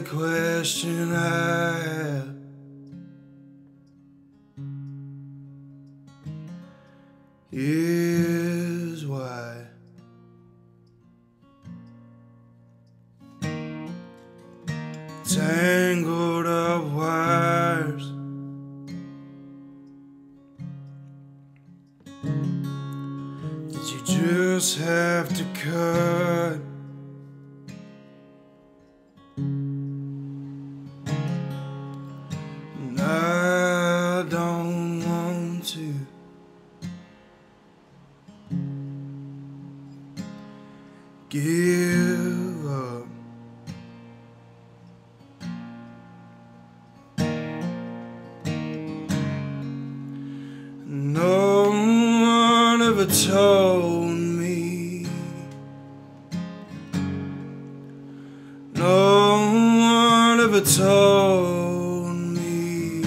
question I have is why tangled up wires that you just have to cut. And I don't want to give up. No one ever told me, no one ever told me,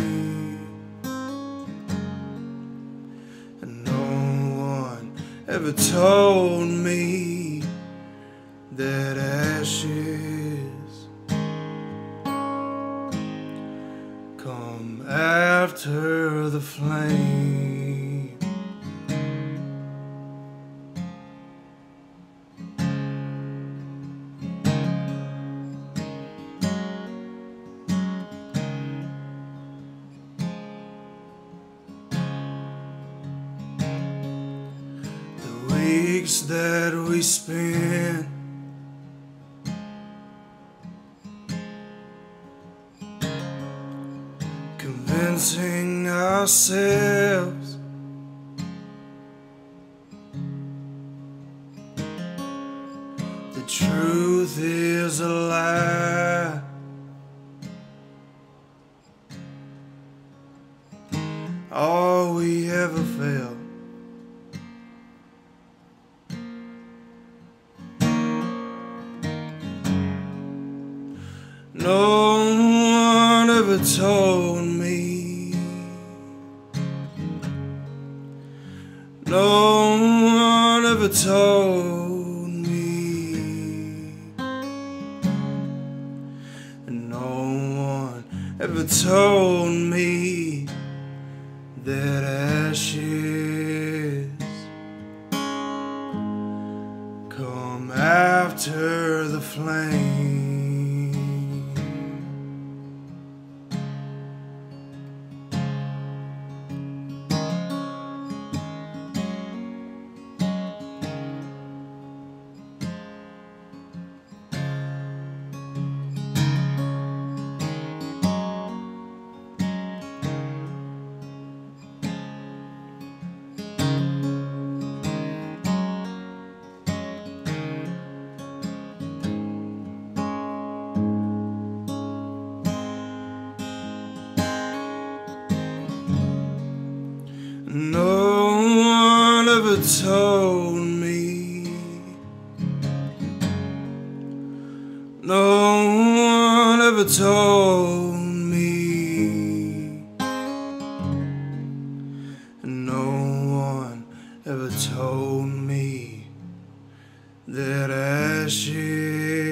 and no one ever told me that ashes come after the flame. The weeks that we spent convincing ourselves the truth is a lie. All we ever felt no one ever told me, no one ever told me, and no one ever told me that ashes come after the flame. No one ever told me, no one ever told me, and no one ever told me that ashes